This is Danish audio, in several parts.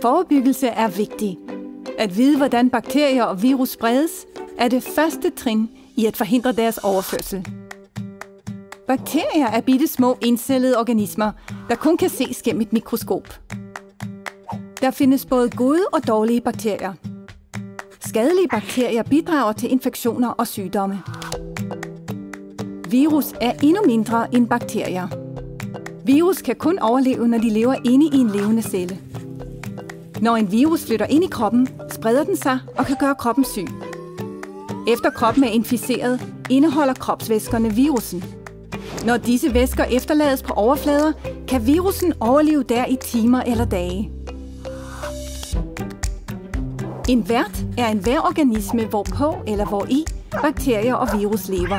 Forebyggelse er vigtig. At vide, hvordan bakterier og virus spredes, er det første trin i at forhindre deres overførsel. Bakterier er bitte små encellede organismer, der kun kan ses gennem et mikroskop. Der findes både gode og dårlige bakterier. Skadelige bakterier bidrager til infektioner og sygdomme. Virus er endnu mindre end bakterier. Virus kan kun overleve, når de lever inde i en levende celle. Når en virus flytter ind i kroppen, spreder den sig og kan gøre kroppen syg. Efter kroppen er inficeret, indeholder kropsvæskerne virussen. Når disse væsker efterlades på overflader, kan virussen overleve der i timer eller dage. En vært er enhver organisme, hvorpå eller hvori bakterier og virus lever.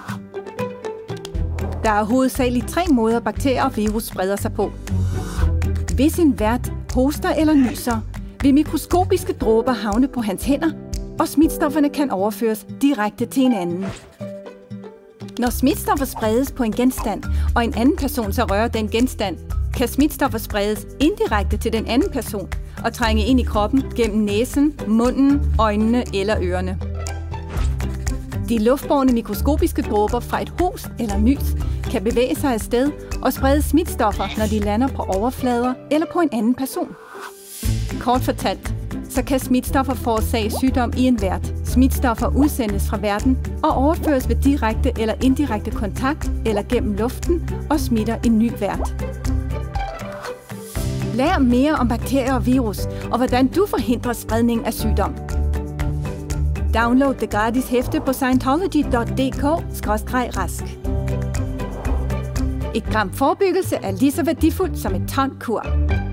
Der er hovedsageligt 3 måder, bakterier og virus spreder sig på. Hvis en vært hoster eller nyser, vil mikroskopiske dråber havne på hans hænder, og smitstofferne kan overføres direkte til en anden. Når smitstoffer spredes på en genstand, og en anden person så rører den genstand, kan smitstoffer spredes indirekte til den anden person og trænge ind i kroppen gennem næsen, munden, øjnene eller ørerne. De luftbårne mikroskopiske dråber fra et host eller nys kan bevæge sig afsted og sprede smitstoffer, når de lander på overflader eller på en anden person. Kort fortalt, så kan smitstoffer forårsage sygdom i en vært. Smitstoffer udsendes fra værten og overføres ved direkte eller indirekte kontakt eller gennem luften og smitter en ny vært. Lær mere om bakterier og virus, og hvordan du forhindrer spredning af sygdom. Download det gratis hæfte på scientology.dk/rask. Et gram forebyggelse er lige så værdifuldt som et ton kur.